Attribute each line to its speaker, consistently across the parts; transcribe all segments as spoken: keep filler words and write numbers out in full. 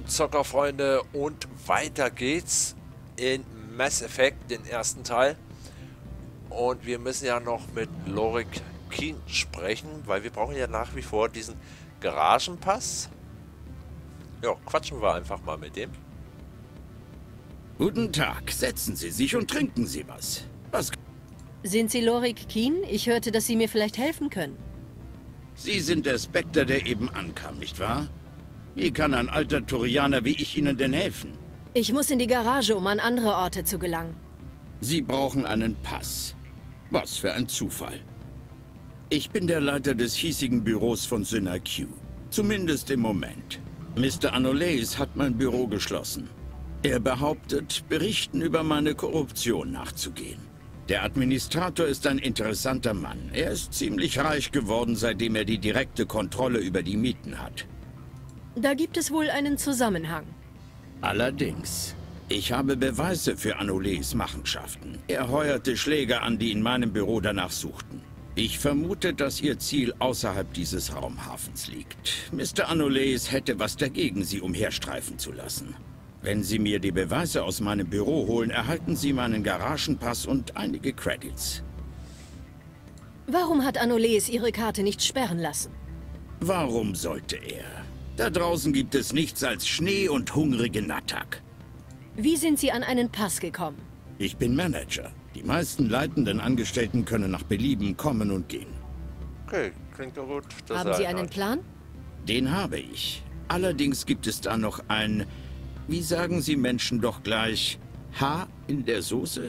Speaker 1: Zockerfreunde, und weiter geht's in Mass Effect, den ersten Teil. Und wir müssen ja noch mit Lorik Keen sprechen, weil wir brauchen ja nach wie vor diesen Garagenpass. Ja, quatschen wir einfach mal mit dem.
Speaker 2: Guten Tag, setzen Sie sich und trinken Sie was. Was?
Speaker 3: Sind Sie Lorik Keen? Ich hörte, dass Sie mir vielleicht helfen können.
Speaker 2: Sie sind der Spectre, der eben ankam, nicht wahr? Wie kann ein alter Turianer wie ich Ihnen denn helfen?
Speaker 3: Ich muss in die Garage, um an andere Orte zu gelangen.
Speaker 2: Sie brauchen einen Pass. Was für ein Zufall. Ich bin der Leiter des hiesigen Büros von SynIQ. Zumindest im Moment. Mister Anoleis hat mein Büro geschlossen. Er behauptet, Berichten über meine Korruption nachzugehen. Der Administrator ist ein interessanter Mann. Er ist ziemlich reich geworden, seitdem er die direkte Kontrolle über die Mieten hat.
Speaker 3: Da gibt es wohl einen Zusammenhang.
Speaker 2: Allerdings. Ich habe Beweise für Anoleis Machenschaften. Er heuerte Schläger an, die in meinem Büro danach suchten. Ich vermute, dass Ihr Ziel außerhalb dieses Raumhafens liegt. Mister Anoleis hätte was dagegen, Sie umherstreifen zu lassen. Wenn Sie mir die Beweise aus meinem Büro holen, erhalten Sie meinen Garagenpass und einige Credits.
Speaker 3: Warum hat Anoleis Ihre Karte nicht sperren lassen?
Speaker 2: Warum sollte er? Da draußen gibt es nichts als Schnee und hungrige Nattag.
Speaker 3: Wie sind Sie an einen Pass gekommen?
Speaker 2: Ich bin Manager. Die meisten leitenden Angestellten können nach Belieben kommen und gehen.
Speaker 1: Okay, klingt doch gut. Das
Speaker 3: Haben Sie einen Plan?
Speaker 2: Den habe ich. Allerdings gibt es da noch ein, wie sagen Sie Menschen doch gleich, Haar in der Soße?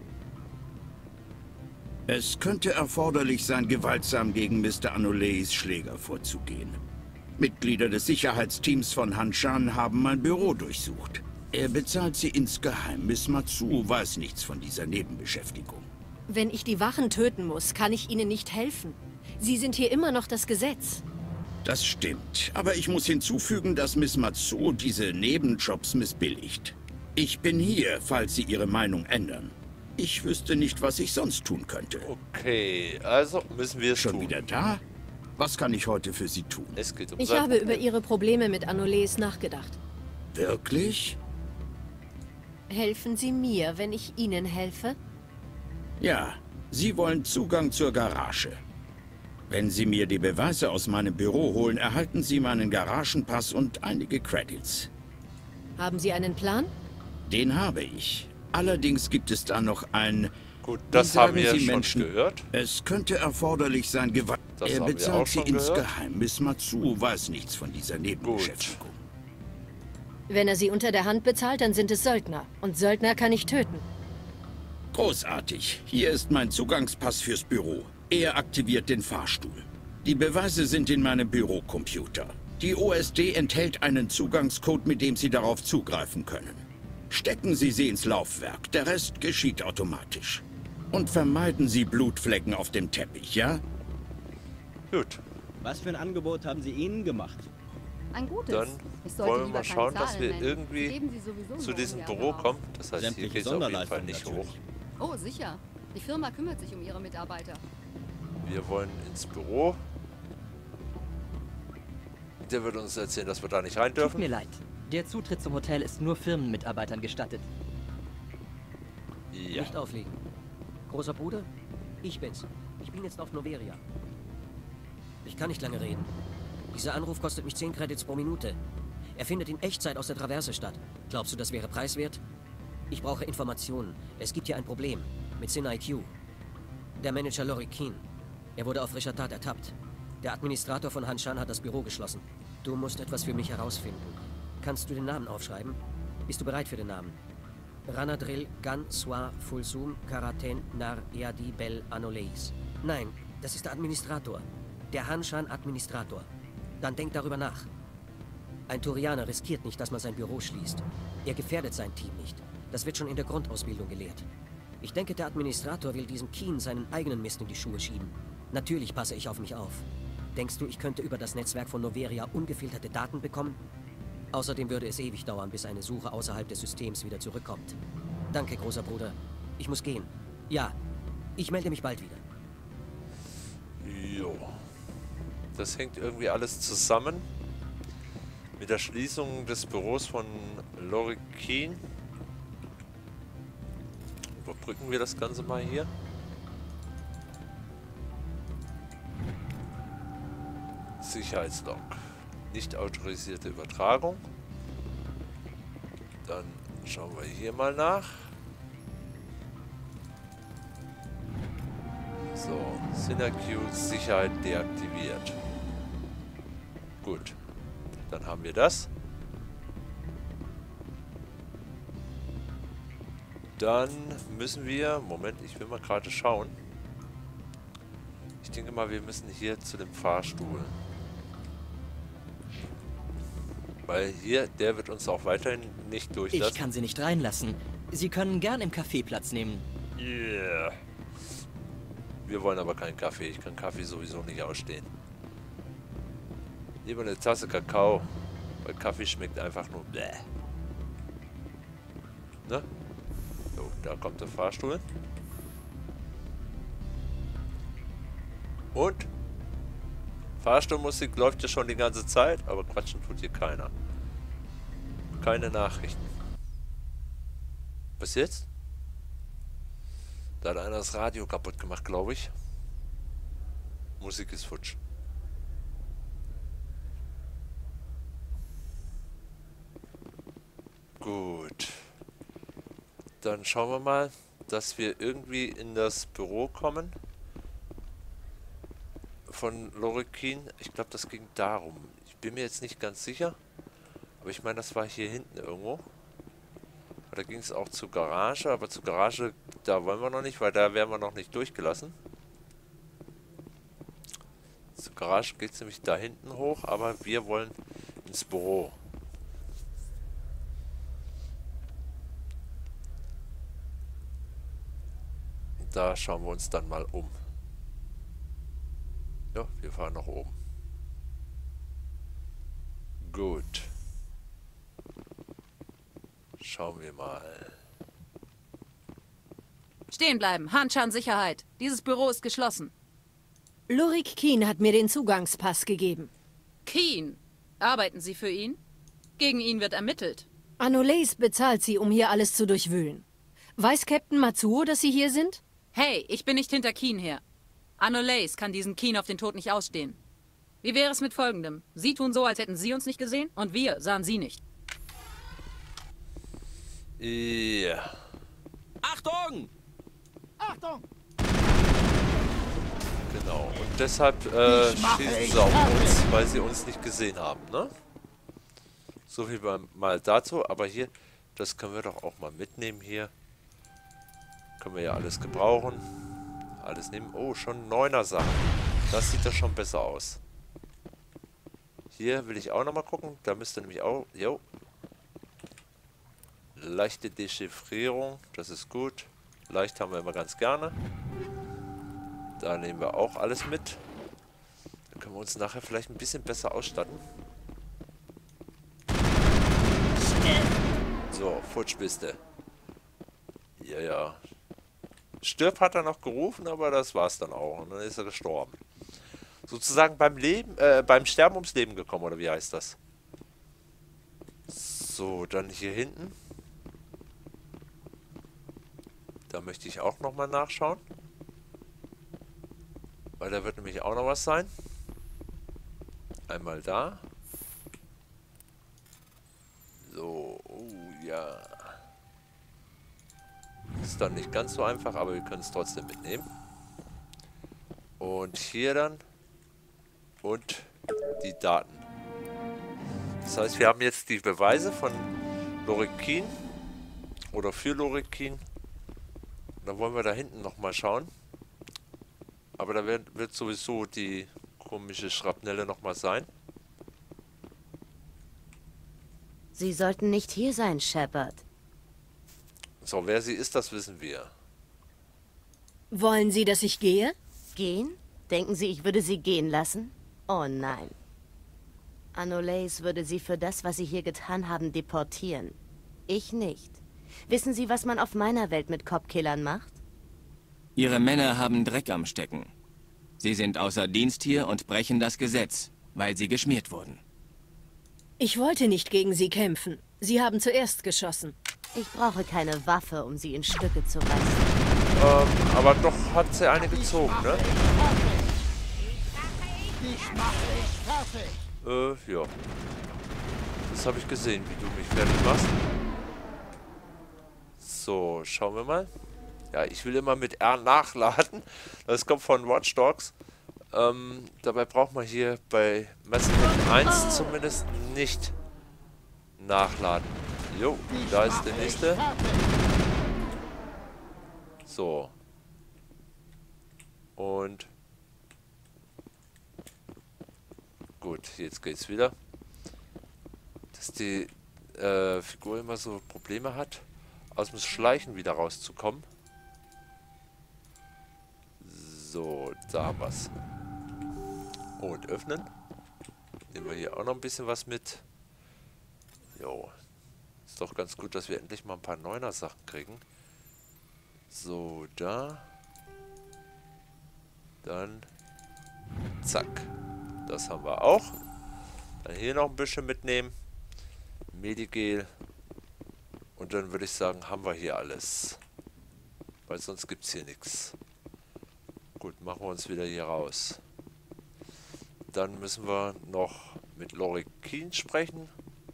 Speaker 2: Es könnte erforderlich sein, gewaltsam gegen Mister Anoleis Schläger vorzugehen. Mitglieder des Sicherheitsteams von Hanshan haben mein Büro durchsucht. Er bezahlt sie insgeheim. Miss Matsuo weiß nichts von dieser Nebenbeschäftigung.
Speaker 3: Wenn ich die Wachen töten muss, kann ich Ihnen nicht helfen. Sie sind hier immer noch das Gesetz.
Speaker 2: Das stimmt. Aber ich muss hinzufügen, dass Miss Matsuo diese Nebenjobs missbilligt. Ich bin hier, falls Sie Ihre Meinung ändern. Ich wüsste nicht, was ich sonst tun könnte.
Speaker 1: Okay, also müssen wir es
Speaker 2: Schon
Speaker 1: tun.
Speaker 2: wieder da? Was kann ich heute für Sie tun?
Speaker 1: Es geht um
Speaker 3: Ich
Speaker 1: sein
Speaker 3: habe
Speaker 1: Problem.
Speaker 3: über Ihre Probleme mit Anoleis nachgedacht.
Speaker 2: Wirklich?
Speaker 3: Helfen Sie mir, wenn ich Ihnen helfe?
Speaker 2: Ja, Sie wollen Zugang zur Garage. Wenn Sie mir die Beweise aus meinem Büro holen, erhalten Sie meinen Garagenpass und einige Credits.
Speaker 3: Haben Sie einen Plan?
Speaker 2: Den habe ich. Allerdings gibt es da noch ein...
Speaker 1: Gut,
Speaker 2: Wie
Speaker 1: das
Speaker 2: sagen
Speaker 1: haben wir
Speaker 2: Sie
Speaker 1: schon
Speaker 2: Menschen?
Speaker 1: gehört.
Speaker 2: Es könnte erforderlich sein, Gewalt...
Speaker 1: Das
Speaker 2: Er
Speaker 1: haben wir
Speaker 2: bezahlt
Speaker 1: auch
Speaker 2: sie
Speaker 1: schon gehört.
Speaker 2: insgeheim. Miss Matsuo weiß nichts von dieser Nebenbeschäftigung.
Speaker 3: Wenn er sie unter der Hand bezahlt, dann sind es Söldner. Und Söldner kann ich töten.
Speaker 2: Großartig. Hier ist mein Zugangspass fürs Büro. Er aktiviert den Fahrstuhl. Die Beweise sind in meinem Bürocomputer. Die O S D enthält einen Zugangscode, mit dem Sie darauf zugreifen können. Stecken Sie sie ins Laufwerk. Der Rest geschieht automatisch. Und vermeiden Sie Blutflecken auf dem Teppich, ja?
Speaker 1: Gut,
Speaker 4: Was für ein Angebot haben Sie ihnen gemacht?
Speaker 5: Ein gutes.
Speaker 1: dann
Speaker 5: Ich sollte
Speaker 1: wollen wir
Speaker 5: lieber
Speaker 1: mal
Speaker 5: keine
Speaker 1: schauen, dass
Speaker 5: Zahlen
Speaker 1: wir
Speaker 5: nennen.
Speaker 1: irgendwie
Speaker 5: Geben Sie sowieso
Speaker 1: zu
Speaker 5: nur
Speaker 1: diesem
Speaker 5: ungern
Speaker 1: Büro
Speaker 5: raus.
Speaker 1: kommen. Das heißt, hier
Speaker 4: Sämtliche
Speaker 1: geht es auf jeden Fall
Speaker 4: Sonderleistungen
Speaker 1: nicht
Speaker 4: natürlich.
Speaker 1: hoch.
Speaker 5: Oh, sicher. Die Firma kümmert sich um ihre Mitarbeiter.
Speaker 1: Wir wollen ins Büro. Der wird uns erzählen, dass wir da nicht rein
Speaker 6: Tut
Speaker 1: dürfen.
Speaker 6: mir leid. Der Zutritt zum Hotel ist nur Firmenmitarbeitern gestattet.
Speaker 1: Ja.
Speaker 6: Nicht auflegen. Großer Bruder? Ich bin's. Ich bin jetzt auf Noveria. Ich kann nicht lange reden. Dieser Anruf kostet mich zehn Credits pro Minute. Er findet in Echtzeit aus der Traverse statt. Glaubst du, das wäre preiswert? Ich brauche Informationen. Es gibt hier ein Problem. Mit SynIQ. Der Manager Lorik Keen. Er wurde auf frischer Tat ertappt. Der Administrator von Hanshan hat das Büro geschlossen. Du musst etwas für mich herausfinden. Kannst du den Namen aufschreiben? Bist du bereit für den Namen? Ranadril Gan Swa Fulsum Karaten Nar Eadi Bel Anoleis. Nein, das ist der Administrator. Der Hanshan-Administrator. Dann denk darüber nach. Ein Turianer riskiert nicht, dass man sein Büro schließt. Er gefährdet sein Team nicht. Das wird schon in der Grundausbildung gelehrt. Ich denke, der Administrator will diesem Keen seinen eigenen Mist in die Schuhe schieben. Natürlich passe ich auf mich auf. Denkst du, ich könnte über das Netzwerk von Noveria ungefilterte Daten bekommen? Außerdem würde es ewig dauern, bis eine Suche außerhalb des Systems wieder zurückkommt. Danke, großer Bruder. Ich muss gehen. Ja, ich melde mich bald wieder.
Speaker 1: Jo. Das hängt irgendwie alles zusammen. Mit der Schließung des Büros von Lorik Keen überbrücken wir das Ganze mal hier. Sicherheitslog. Nicht autorisierte Übertragung. Dann schauen wir hier mal nach. So, Synercute Sicherheit deaktiviert. Gut. Dann haben wir das. Dann müssen wir... Moment, ich will mal gerade schauen. Ich denke mal, wir müssen hier zu dem Fahrstuhl. Weil hier, der wird uns auch weiterhin nicht durchlassen.
Speaker 7: Ich kann Sie nicht reinlassen. Sie können gern im Café Platz nehmen.
Speaker 1: Yeah. Wir wollen aber keinen Kaffee. Ich kann Kaffee sowieso nicht ausstehen. Lieber eine Tasse Kakao. Weil Kaffee schmeckt einfach nur bläh. Ne? So, da kommt der Fahrstuhl. Und? Fahrstuhlmusik läuft ja schon die ganze Zeit, aber quatschen tut hier keiner. Keine Nachrichten. Was jetzt? Da hat einer das Radio kaputt gemacht, glaube ich. Musik ist futsch. Gut. Dann schauen wir mal, dass wir irgendwie in das Büro kommen. Von Lorik Keen. Ich glaube, das ging darum. Ich bin mir jetzt nicht ganz sicher. Aber ich meine, das war hier hinten irgendwo. Da ging es auch zur Garage. Aber zur Garage, da wollen wir noch nicht, weil da werden wir noch nicht durchgelassen. Zur Garage geht es nämlich da hinten hoch. Aber wir wollen ins Büro. Da schauen wir uns dann mal um. Ja, wir fahren nach oben. Gut. Schauen wir mal.
Speaker 8: Stehen bleiben. Handschan Sicherheit. Dieses Büro ist geschlossen.
Speaker 3: Lorik Keen hat mir den Zugangspass gegeben.
Speaker 8: Keen. Arbeiten Sie für ihn? Gegen ihn wird ermittelt.
Speaker 3: Anoleis bezahlt sie, um hier alles zu durchwühlen. Weiß Captain Matsuo, dass Sie hier sind?
Speaker 8: Hey, ich bin nicht hinter Keen her. Anoleis kann diesen Keen auf den Tod nicht ausstehen. Wie wäre es mit Folgendem? Sie tun so, als hätten Sie uns nicht gesehen und wir sahen Sie nicht.
Speaker 1: Ja.
Speaker 4: Achtung! Achtung!
Speaker 1: Genau. Und deshalb äh, schießen sie auf uns, weil sie uns nicht gesehen haben, ne? So viel beim, mal dazu. Aber hier, das können wir doch auch mal mitnehmen hier. Können wir ja alles gebrauchen. Alles nehmen. Oh, schon neuner Sachen. Das sieht ja schon besser aus. Hier will ich auch nochmal gucken. Da müsste nämlich auch... Jo. Leichte Dechiffrierung. Das ist gut. Leicht haben wir immer ganz gerne. Da nehmen wir auch alles mit. Dann können wir uns nachher vielleicht ein bisschen besser ausstatten. So, futsch bist du. Ja, ja. Stirb hat er noch gerufen, aber das war's dann auch. Und dann ist er gestorben. Sozusagen beim Leben, äh, beim Sterben ums Leben gekommen, oder wie heißt das? So, dann hier hinten. Da möchte ich auch nochmal nachschauen. Weil da wird nämlich auch noch was sein. Einmal da. So, oh ja. Ist dann nicht ganz so einfach, aber wir können es trotzdem mitnehmen. Und hier dann. Und die Daten. Das heißt, wir haben jetzt die Beweise von Lorik Keen. Oder für Lorik Keen. Dann wollen wir da hinten nochmal schauen. Aber da wird, wird sowieso die komische Schrapnelle nochmal sein.
Speaker 9: Sie sollten nicht hier sein, Shepard.
Speaker 1: So, wer sie ist, das wissen wir.
Speaker 3: Wollen Sie, dass ich gehe?
Speaker 9: Gehen? Denken Sie, ich würde Sie gehen lassen? Oh nein. Anoleis würde Sie für das, was Sie hier getan haben, deportieren. Ich nicht. Wissen Sie, was man auf meiner Welt mit Cop-Killern macht?
Speaker 10: Ihre Männer haben Dreck am Stecken. Sie sind außer Dienst hier und brechen das Gesetz, weil sie geschmiert wurden.
Speaker 3: Ich wollte nicht gegen Sie kämpfen. Sie haben zuerst geschossen.
Speaker 9: Ich brauche keine Waffe, um sie in Stücke zu reißen.
Speaker 1: Ähm, aber doch hat sie eine gezogen, ne? Äh, ja. Das habe ich gesehen, wie du mich fertig machst. So, schauen wir mal. Ja, ich will immer mit R nachladen. Das kommt von Watch Dogs. Ähm, dabei braucht man hier bei Mass Effect eins zumindest nicht nachladen. Jo, da ist der nächste. So. Und gut, jetzt geht's wieder. Dass die äh, Figur immer so Probleme hat, aus dem Schleichen wieder rauszukommen. So, da haben wir's. Und öffnen. Nehmen wir hier auch noch ein bisschen was mit. Jo. Ist doch ganz gut, dass wir endlich mal ein paar Neuner-Sachen kriegen. So, da. Dann. Zack. Das haben wir auch. Dann hier noch ein bisschen mitnehmen. Medigel. Und dann würde ich sagen, haben wir hier alles. Weil sonst gibt es hier nichts. Gut, machen wir uns wieder hier raus. Dann müssen wir noch mit Lorik Keen sprechen.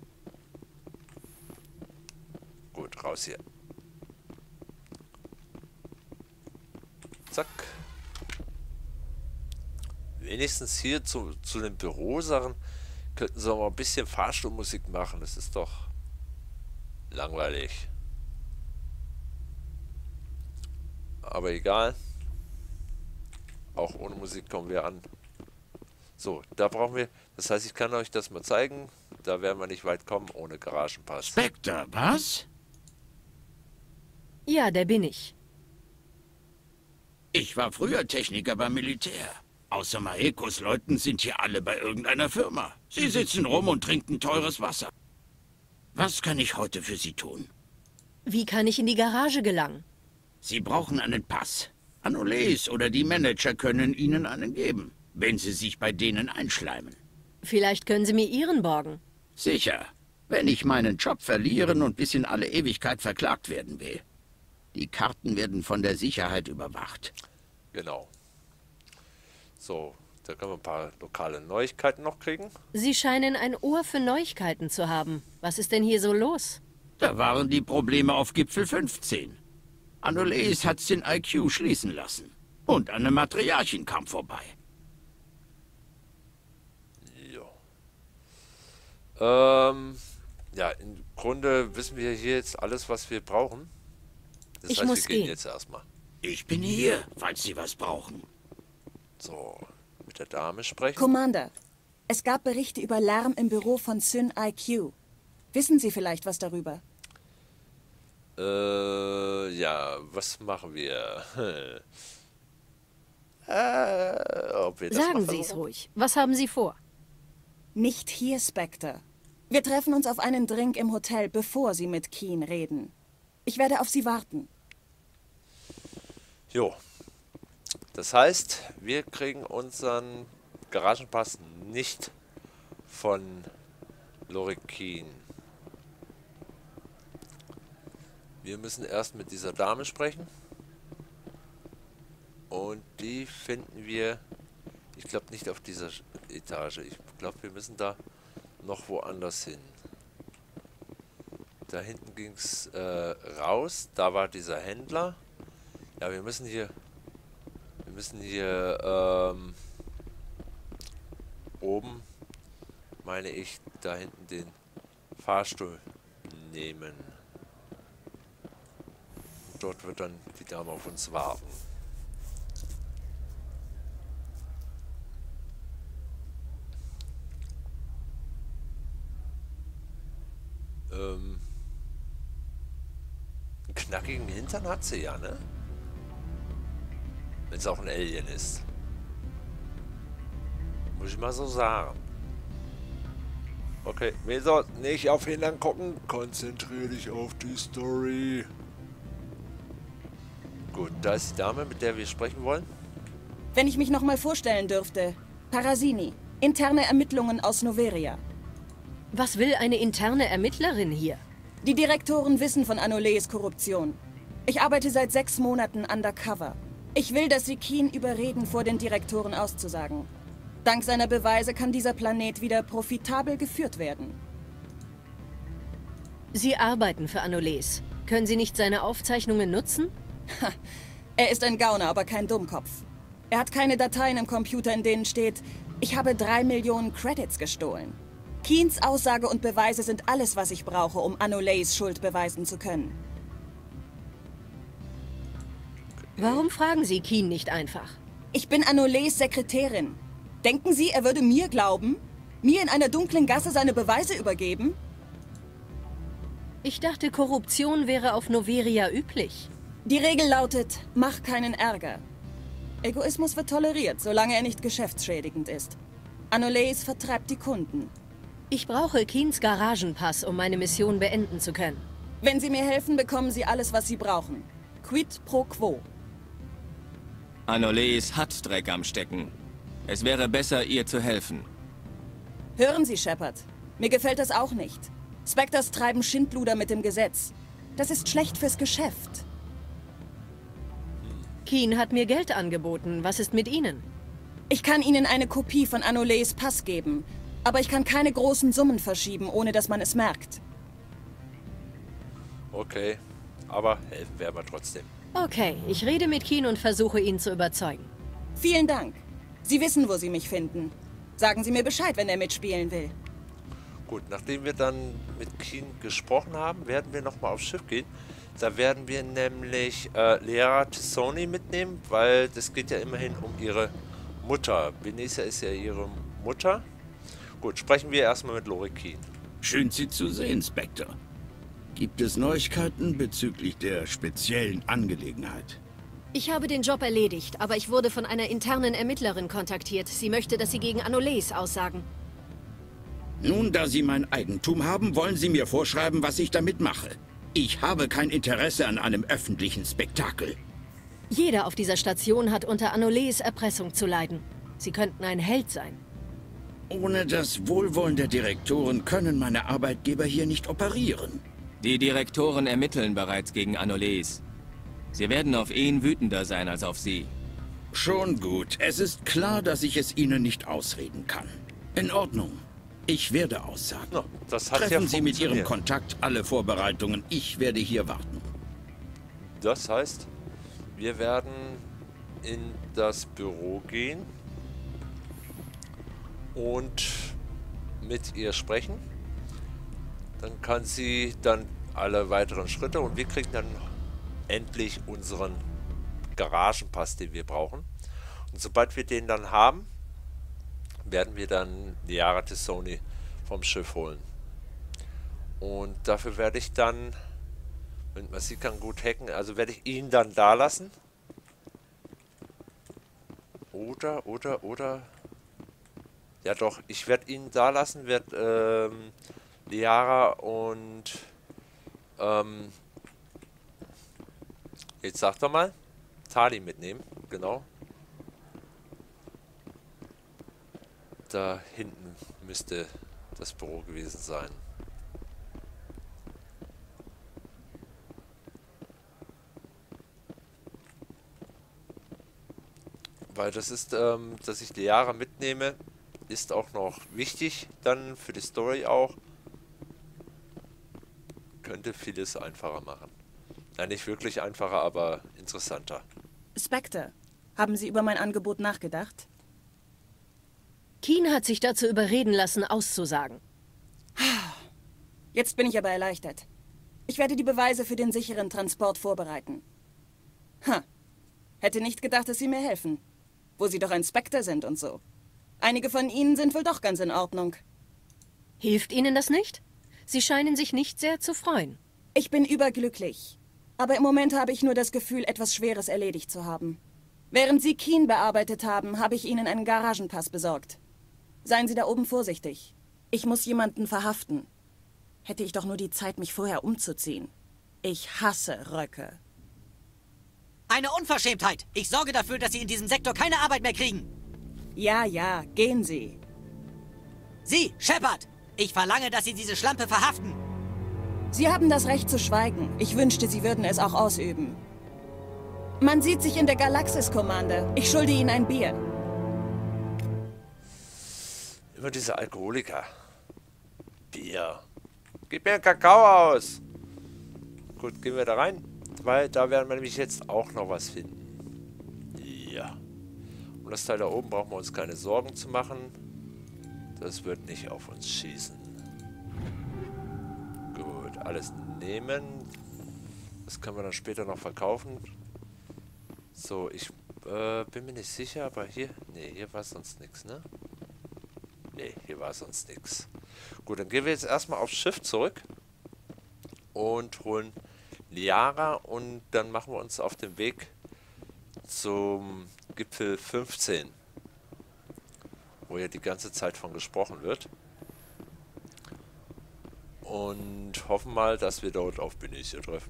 Speaker 1: Gut, raus hier. Zack. Wenigstens hier zu, zu den Bürosachen könnten sie auch mal ein bisschen Fahrstuhlmusik machen. Das ist doch langweilig. Aber egal. Auch ohne Musik kommen wir an. So, da brauchen wir... Das heißt, ich kann euch das mal zeigen. Da werden wir nicht weit kommen ohne Garagenpass.
Speaker 2: Spectre, was?
Speaker 3: Ja, der bin ich.
Speaker 2: Ich war früher Techniker beim Militär. Außer Maekos Leuten sind hier alle bei irgendeiner Firma. Sie sitzen rum und trinken teures Wasser. Was kann ich heute für Sie tun?
Speaker 3: Wie kann ich in die Garage gelangen?
Speaker 2: Sie brauchen einen Pass. Anoles oder die Manager können Ihnen einen geben, wenn Sie sich bei denen einschleimen.
Speaker 3: Vielleicht können Sie mir Ihren borgen.
Speaker 2: Sicher, wenn ich meinen Job verlieren und bis in alle Ewigkeit verklagt werden will. Die Karten werden von der Sicherheit überwacht.
Speaker 1: Genau. So, da können wir ein paar lokale Neuigkeiten noch kriegen.
Speaker 3: Sie scheinen ein Ohr für Neuigkeiten zu haben. Was ist denn hier so los?
Speaker 2: Da waren die Probleme auf Gipfel fünfzehn. Anoles hat's den I Q schließen lassen. Und eine Matriarchin kam vorbei.
Speaker 1: Ja. Ähm, ja, im Grunde wissen wir hier jetzt alles, was wir brauchen. Das
Speaker 3: ich
Speaker 1: heißt,
Speaker 3: muss
Speaker 1: wir gehen
Speaker 3: gehen.
Speaker 1: jetzt erstmal.
Speaker 2: Ich bin hier, falls Sie was brauchen.
Speaker 1: So, mit der Dame sprechen.
Speaker 11: Commander, es gab Berichte über Lärm im Büro von Syn I Q. Wissen Sie vielleicht was darüber?
Speaker 1: Äh, ja, was machen wir? äh, ob wir das
Speaker 3: Sagen
Speaker 1: machen?
Speaker 3: Sie es ruhig. Was haben Sie vor?
Speaker 11: Nicht hier, Spectre. Wir treffen uns auf einen Drink im Hotel, bevor Sie mit Keen reden. Ich werde auf Sie warten.
Speaker 1: Jo. Das heißt, wir kriegen unseren Garagenpass nicht von Lorik Keen. Wir müssen erst mit dieser Dame sprechen. Und die finden wir, ich glaube nicht auf dieser Etage. Ich glaube, wir müssen da noch woanders hin. Da hinten ging es äh, raus. Da war dieser Händler. Ja, wir müssen hier... Wir müssen hier ähm, oben, meine ich, da hinten den Fahrstuhl nehmen. Dort wird dann die Dame auf uns warten. Ähm, einen knackigen Hintern hat sie ja, ne? Wenn es auch ein Alien ist. Muss ich mal so sagen. Okay, wir sollten nicht auf Hintern gucken. Konzentriere dich auf die Story. Gut, da ist die Dame, mit der wir sprechen wollen.
Speaker 11: Wenn ich mich noch mal vorstellen dürfte. Parasini, interne Ermittlungen aus Noveria.
Speaker 3: Was will eine interne Ermittlerin hier?
Speaker 11: Die Direktoren wissen von Anoleis Korruption. Ich arbeite seit sechs Monaten undercover. Ich will, dass sie Keen überreden, vor den Direktoren auszusagen. Dank seiner Beweise kann dieser Planet wieder profitabel geführt werden.
Speaker 3: Sie arbeiten für Anoleis. Können Sie nicht seine Aufzeichnungen nutzen?
Speaker 11: Ha, er ist ein Gauner, aber kein Dummkopf. Er hat keine Dateien im Computer, in denen steht, ich habe drei Millionen Credits gestohlen. Keens Aussage und Beweise sind alles, was ich brauche, um Anoleis Schuld beweisen zu können.
Speaker 3: Warum fragen Sie Keen nicht einfach?
Speaker 11: Ich bin Anoleis Sekretärin. Denken Sie, er würde mir glauben? Mir in einer dunklen Gasse seine Beweise übergeben?
Speaker 3: Ich dachte, Korruption wäre auf Noveria üblich.
Speaker 11: Die Regel lautet, mach keinen Ärger. Egoismus wird toleriert, solange er nicht geschäftsschädigend ist. Anoleis vertreibt die Kunden.
Speaker 3: Ich brauche Keens Garagenpass, um meine Mission beenden zu können.
Speaker 11: Wenn Sie mir helfen, bekommen Sie alles, was Sie brauchen. Quid pro quo.
Speaker 10: Anoleis hat Dreck am Stecken. Es wäre besser, ihr zu helfen.
Speaker 11: Hören Sie, Shepard. Mir gefällt das auch nicht. Spectres treiben Schindluder mit dem Gesetz. Das ist schlecht fürs Geschäft.
Speaker 3: Keen hat mir Geld angeboten. Was ist mit Ihnen?
Speaker 11: Ich kann Ihnen eine Kopie von Anoleis Pass geben. Aber ich kann keine großen Summen verschieben, ohne dass man es merkt.
Speaker 1: Okay, aber helfen wir aber trotzdem.
Speaker 3: Okay, ich rede mit Keen und versuche, ihn zu überzeugen.
Speaker 11: Vielen Dank. Sie wissen, wo Sie mich finden. Sagen Sie mir Bescheid, wenn er mitspielen will.
Speaker 1: Gut, nachdem wir dann mit Keen gesprochen haben, werden wir nochmal aufs Schiff gehen. Da werden wir nämlich äh, Liara T'Soni mitnehmen, weil das geht ja immerhin um ihre Mutter. Benezia ist ja ihre Mutter. Gut, sprechen wir erstmal mit Lorik Keen.
Speaker 2: Schön, Sie zu sehen, Spectre. Gibt es Neuigkeiten bezüglich der speziellen Angelegenheit?
Speaker 3: Ich habe den Job erledigt, aber ich wurde von einer internen Ermittlerin kontaktiert. Sie möchte, dass Sie gegen Anoleis aussagen.
Speaker 2: Nun, da Sie mein Eigentum haben, wollen Sie mir vorschreiben, was ich damit mache. Ich habe kein Interesse an einem öffentlichen Spektakel.
Speaker 3: Jeder auf dieser Station hat unter Anoleis Erpressung zu leiden. Sie könnten ein Held sein.
Speaker 2: Ohne das Wohlwollen der Direktoren können meine Arbeitgeber hier nicht operieren.
Speaker 10: Die Direktoren ermitteln bereits gegen Anoleis. Sie werden auf ihn wütender sein als auf Sie.
Speaker 2: Schon gut. Es ist klar, dass ich es Ihnen nicht ausreden kann. In Ordnung. Ich werde aussagen.
Speaker 1: No, das hat
Speaker 2: Treffen
Speaker 1: ja
Speaker 2: Sie mit Ihrem Kontakt alle Vorbereitungen. Ich werde hier warten.
Speaker 1: Das heißt, wir werden in das Büro gehen und mit ihr sprechen. Dann kann sie dann alle weiteren Schritte und wir kriegen dann endlich unseren Garagenpass, den wir brauchen. Und sobald wir den dann haben, werden wir dann Liara T'Soni vom Schiff holen. Und dafür werde ich dann, wenn man sie kann gut hacken, also werde ich ihn dann da lassen. Oder, oder, oder... Ja doch, ich werde ihn da lassen, werde ähm, Liara und ähm, jetzt sagt er mal, Tali mitnehmen, genau. Da hinten müsste das Büro gewesen sein. Weil das ist, ähm, dass ich Liara mitnehme, ist auch noch wichtig, dann für die Story auch. Könnte vieles einfacher machen. Ja, nicht wirklich einfacher, aber interessanter.
Speaker 11: Spectre, haben Sie über mein Angebot nachgedacht?
Speaker 3: Keen hat sich dazu überreden lassen, auszusagen.
Speaker 11: Jetzt bin ich aber erleichtert. Ich werde die Beweise für den sicheren Transport vorbereiten. Ha, hätte nicht gedacht, dass Sie mir helfen. Wo Sie doch ein Spectre sind und so. Einige von Ihnen sind wohl doch ganz in Ordnung.
Speaker 3: Hilft Ihnen das nicht? Sie scheinen sich nicht sehr zu freuen.
Speaker 11: Ich bin überglücklich. Aber im Moment habe ich nur das Gefühl, etwas Schweres erledigt zu haben. Während Sie Keen bearbeitet haben, habe ich Ihnen einen Garagenpass besorgt. Seien Sie da oben vorsichtig. Ich muss jemanden verhaften. Hätte ich doch nur die Zeit, mich vorher umzuziehen. Ich hasse Röcke.
Speaker 7: Eine Unverschämtheit! Ich sorge dafür, dass Sie in diesem Sektor keine Arbeit mehr kriegen.
Speaker 11: Ja, ja, gehen Sie.
Speaker 7: Sie, Shepard! Ich verlange, dass Sie diese Schlampe verhaften.
Speaker 11: Sie haben das Recht zu schweigen. Ich wünschte, Sie würden es auch ausüben. Man sieht sich in der Galaxis, Commander. Ich schulde Ihnen ein Bier.
Speaker 1: Immer diese Alkoholiker. Bier. Gib mir einen Kakao aus. Gut, gehen wir da rein. Weil da werden wir nämlich jetzt auch noch was finden. Ja. Und das Teil da oben brauchen wir uns keine Sorgen zu machen. Das wird nicht auf uns schießen. Gut, alles nehmen. Das können wir dann später noch verkaufen. So, ich äh, bin mir nicht sicher, aber hier... Ne, hier war sonst nichts, ne? Ne, hier war sonst nichts. Gut, dann gehen wir jetzt erstmal aufs Schiff zurück. Und holen Liara. Und dann machen wir uns auf den Weg zum Gipfel fünfzehn. Wo ja die ganze Zeit von gesprochen wird. Und hoffen mal, dass wir dort auf Benicio treffen.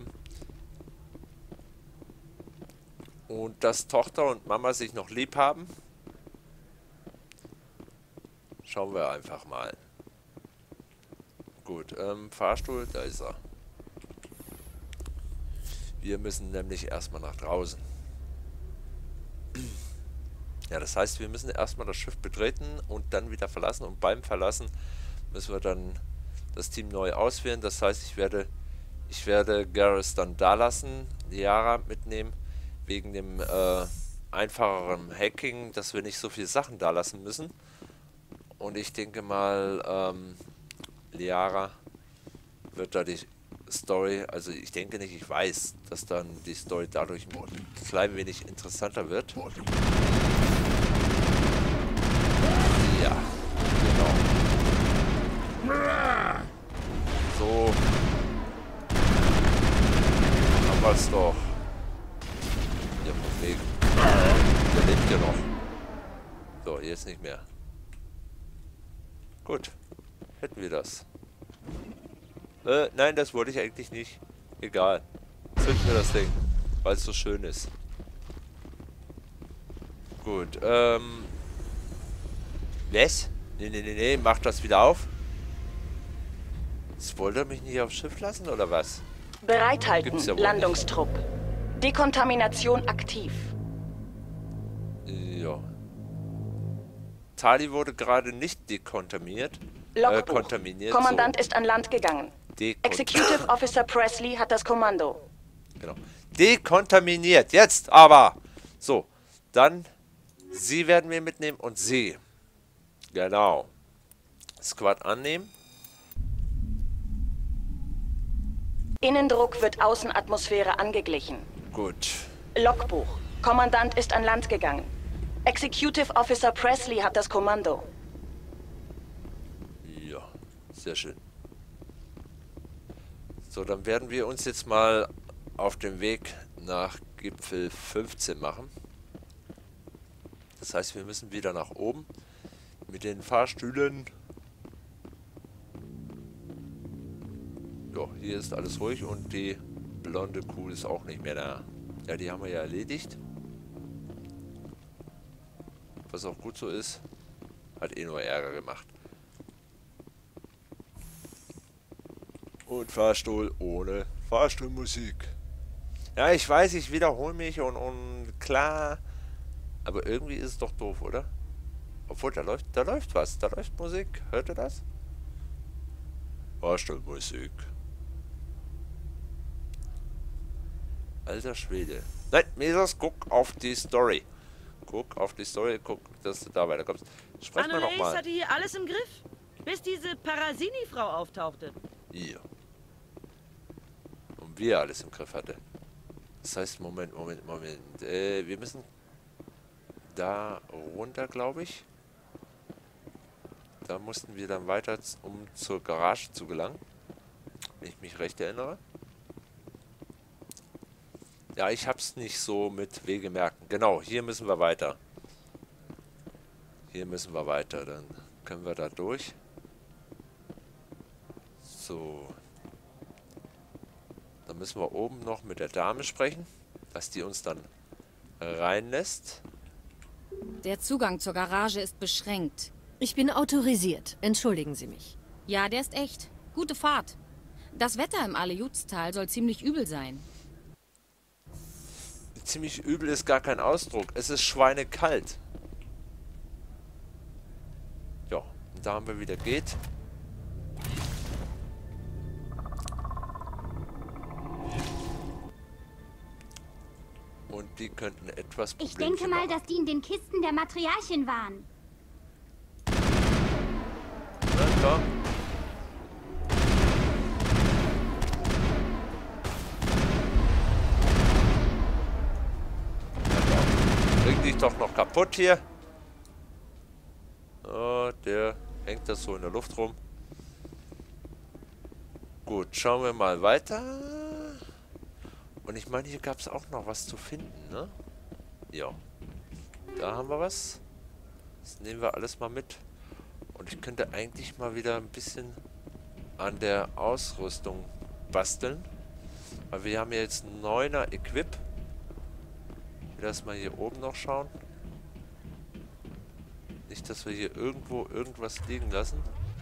Speaker 1: Und dass Tochter und Mama sich noch lieb haben. Schauen wir einfach mal. Gut, ähm, Fahrstuhl, da ist er. Wir müssen nämlich erstmal nach draußen. Ja, das heißt, wir müssen erstmal das Schiff betreten und dann wieder verlassen. Und beim Verlassen müssen wir dann das Team neu auswählen. Das heißt, ich werde, ich werde Garrus dann da lassen, Liara mitnehmen, wegen dem äh, einfacheren Hacking, dass wir nicht so viele Sachen da lassen müssen. Und ich denke mal, ähm, Liara wird da die Story, also ich denke nicht, ich weiß, dass dann die Story dadurch ein klein wenig interessanter wird. Ja, genau. So. Haben wir es doch. Ja, von wegen. Der lebt ja noch. So, jetzt nicht mehr. Gut. Hätten wir das. Äh, nein, das wollte ich eigentlich nicht. Egal. Zünden wir das Ding. Weil es so schön ist. Gut, ähm... Was? Nee, nee, nee, nee, mach das wieder auf. Jetzt wollte er mich nicht aufs Schiff lassen, oder was?
Speaker 11: Bereithalten,
Speaker 1: Ja
Speaker 11: Landungstrupp. Dekontamination aktiv.
Speaker 1: Ja. Tali wurde gerade nicht dekontaminiert. Äh, kontaminiert.
Speaker 11: Kommandant
Speaker 1: so.
Speaker 11: ist an Land gegangen.
Speaker 1: Dekont
Speaker 11: Executive Officer Presley hat das Kommando.
Speaker 1: Genau. Dekontaminiert. Jetzt aber. So. Dann Sie werden wir mitnehmen und Sie. Genau. Squad annehmen.
Speaker 11: Innendruck wird Außenatmosphäre angeglichen.
Speaker 1: Gut.
Speaker 11: Logbuch. Kommandant ist an Land gegangen. Executive Officer Presley hat das Kommando.
Speaker 1: Ja, sehr schön. So, dann werden wir uns jetzt mal auf den Weg nach Gipfel fünfzehn machen. Das heißt, wir müssen wieder nach oben mit den Fahrstühlen. Ja, hier ist alles ruhig und die blonde Kuh ist auch nicht mehr da. Ja, die haben wir ja erledigt. Was auch gut so ist. Hat eh nur Ärger gemacht. Und Fahrstuhl ohne Fahrstuhlmusik. Ja, ich weiß, ich wiederhole mich und, und klar. Aber irgendwie ist es doch doof, oder? Obwohl, da läuft, da läuft was. Da läuft Musik. Hört ihr das? Fahrstuhlmusik. Alter Schwede. Nein, Mesos, guck auf die Story. Guck auf die Story, guck, dass du da weiterkommst. Sprech mal nochmal.
Speaker 12: hatte hier alles im Griff, bis diese Parasini-Frau auftauchte.
Speaker 1: Hier. Und wir alles im Griff hatte. Das heißt, Moment, Moment, Moment. Äh, wir müssen da runter, glaube ich. Da mussten wir dann weiter, um zur Garage zu gelangen. Wenn ich mich recht erinnere. Ja, ich hab's nicht so mit Wegemerken. Genau, hier müssen wir weiter. Hier müssen wir weiter. Dann können wir da durch. So. Dann müssen wir oben noch mit der Dame sprechen, dass die uns dann reinlässt.
Speaker 3: Der Zugang zur Garage ist beschränkt. Ich bin autorisiert. Entschuldigen Sie mich.
Speaker 13: Ja, der ist echt. Gute Fahrt. Das Wetter im Alejuztal soll ziemlich übel sein.
Speaker 1: Ziemlich übel ist gar kein Ausdruck. Es ist schweinekalt. Ja, und da haben wir wieder geht. Und die könnten etwas Problemchen
Speaker 14: Ich denke mal,
Speaker 1: machen.
Speaker 14: dass die in den Kisten der Matriarchin waren.
Speaker 1: Na klar. Bring dich doch noch kaputt hier. Oh, der hängt das so in der Luft rum. Gut, schauen wir mal weiter. Und ich meine, hier gab es auch noch was zu finden, ne? Ja. Da haben wir was. Das nehmen wir alles mal mit. Und ich könnte eigentlich mal wieder ein bisschen an der Ausrüstung basteln. Weil wir haben ja jetzt ein neuner Equip. Ich will erstmal hier oben noch schauen. Nicht, dass wir hier irgendwo irgendwas liegen lassen.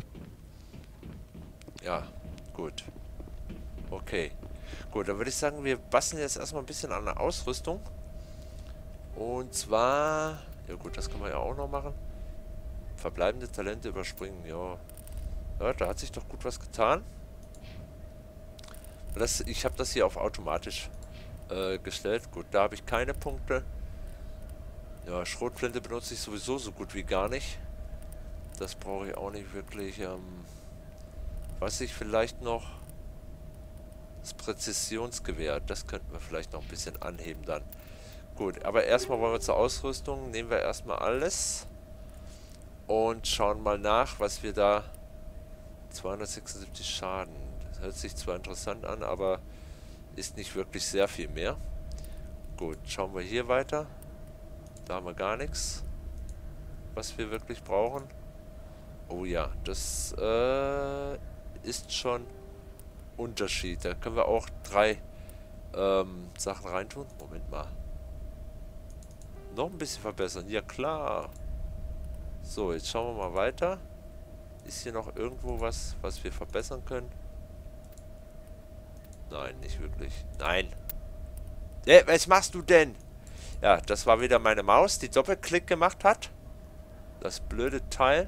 Speaker 1: Ja, gut. Okay. Gut, dann würde ich sagen, wir basteln jetzt erstmal ein bisschen an der Ausrüstung. Und zwar... Ja gut, das können wir ja auch noch machen. Verbleibende Talente überspringen, ja. Ja, da hat sich doch gut was getan. Das, ich habe das hier auf automatisch äh, gestellt. Gut, da habe ich keine Punkte. Ja, Schrotflinte benutze ich sowieso so gut wie gar nicht. Das brauche ich auch nicht wirklich. Ähm, was ich vielleicht noch... Das Präzisionsgewehr, das könnten wir vielleicht noch ein bisschen anheben dann. Gut, aber erstmal wollen wir zur Ausrüstung. Nehmen wir erstmal alles. Und schauen mal nach, was wir da... zweihundertsechsundsiebzig Schaden. Das hört sich zwar interessant an, aber ist nicht wirklich sehr viel mehr. Gut, schauen wir hier weiter. Da haben wir gar nichts, was wir wirklich brauchen. Oh ja, das äh, ist schon Unterschied. Da können wir auch drei ähm, Sachen reintun. Moment mal. Noch ein bisschen verbessern. Ja klar. So, jetzt schauen wir mal weiter. Ist hier noch irgendwo was, was wir verbessern können? Nein, nicht wirklich. Nein. Hey, was machst du denn? Ja, das war wieder meine Maus, die Doppelklick gemacht hat. Das blöde Teil.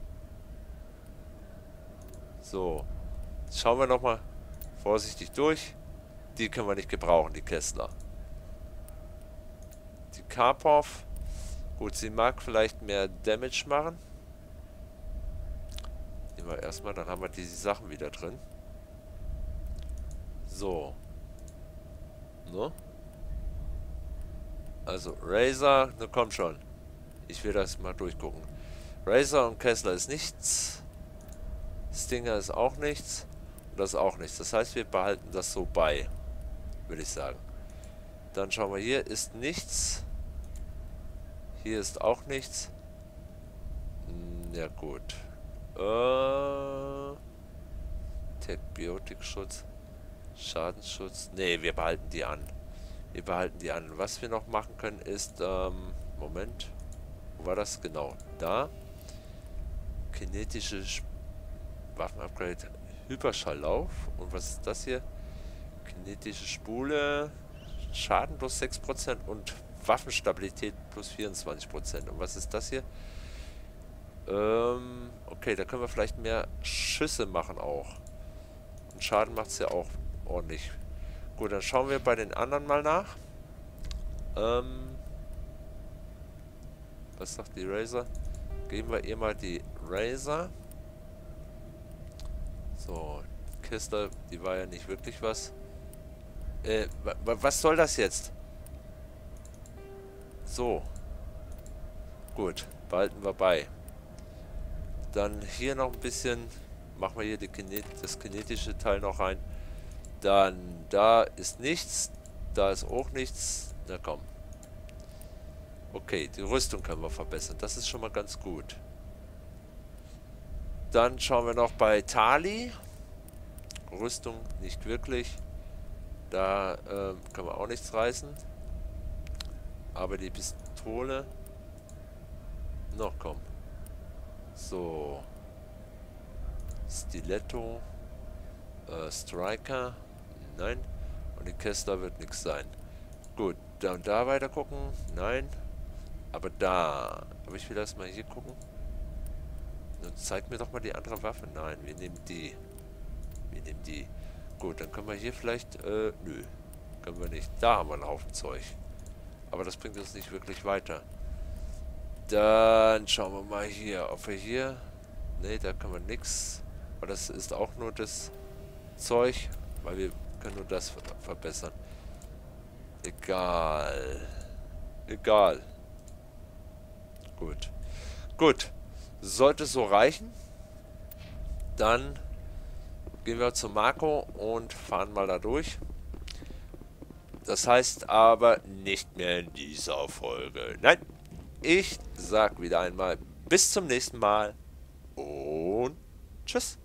Speaker 1: So. Jetzt schauen wir nochmal vorsichtig durch. Die können wir nicht gebrauchen, die Kessler. Die Karpov. Gut, sie mag vielleicht mehr Damage machen. Nehmen wir erstmal, dann haben wir diese Sachen wieder drin. So. Ne? Also, Razor, ne komm schon. Ich will das mal durchgucken. Razor und Kessler ist nichts. Stinger ist auch nichts. Und das ist auch nichts. Das heißt, wir behalten das so bei. Würde ich sagen. Dann schauen wir hier. Ist nichts. Hier ist auch nichts. Hm, ja gut. Äh... Tech-Biotik-Schutz. Schadensschutz. Ne, wir behalten die an. Wir behalten die an. Was wir noch machen können ist, ähm, Moment. Wo war das? Genau. Da. Kinetische Waffenupgrade. Hyperschalllauf. Und was ist das hier? Kinetische Spule. Schaden plus sechs Prozent und Waffenstabilität plus vierundzwanzig Prozent. Und was ist das hier? Ähm, okay, da können wir vielleicht mehr Schüsse machen auch. Und Schaden macht es ja auch ordentlich. Gut, dann schauen wir bei den anderen mal nach. Ähm, was sagt die Razor? Geben wir ihr mal die Razor. So, Kiste, die war ja nicht wirklich was. Äh, was soll das jetzt? So. Gut, behalten wir bei. Dann hier noch ein bisschen, machen wir hier die Kinet das kinetische Teil noch rein. Dann, da ist nichts, da ist auch nichts. Na komm. Okay, die Rüstung können wir verbessern. Das ist schon mal ganz gut. Dann schauen wir noch bei Tali. Rüstung nicht wirklich. Da ähm, können wir auch nichts reißen. Aber die Pistole... Noch komm. So. Stiletto. Äh, Striker. Nein. Und die Kessler wird nichts sein. Gut, da und da weiter gucken. Nein. Aber da. Aber ich will erstmal hier gucken. Dann zeig mir doch mal die andere Waffe. Nein, wir nehmen die. Wir nehmen die. Gut, dann können wir hier vielleicht... Äh, nö. Können wir nicht. Da haben wir einen Haufen Zeug. Aber das bringt uns nicht wirklich weiter. Dann schauen wir mal hier. Ob wir hier... Ne, da können wir nichts. Aber das ist auch nur das Zeug. Weil wir können nur das ver verbessern. Egal. Egal. Gut. Gut. Sollte es so reichen, dann gehen wir zu Marco und fahren mal da durch. Das heißt aber nicht mehr in dieser Folge. Nein, ich sag wieder einmal bis zum nächsten Mal und tschüss.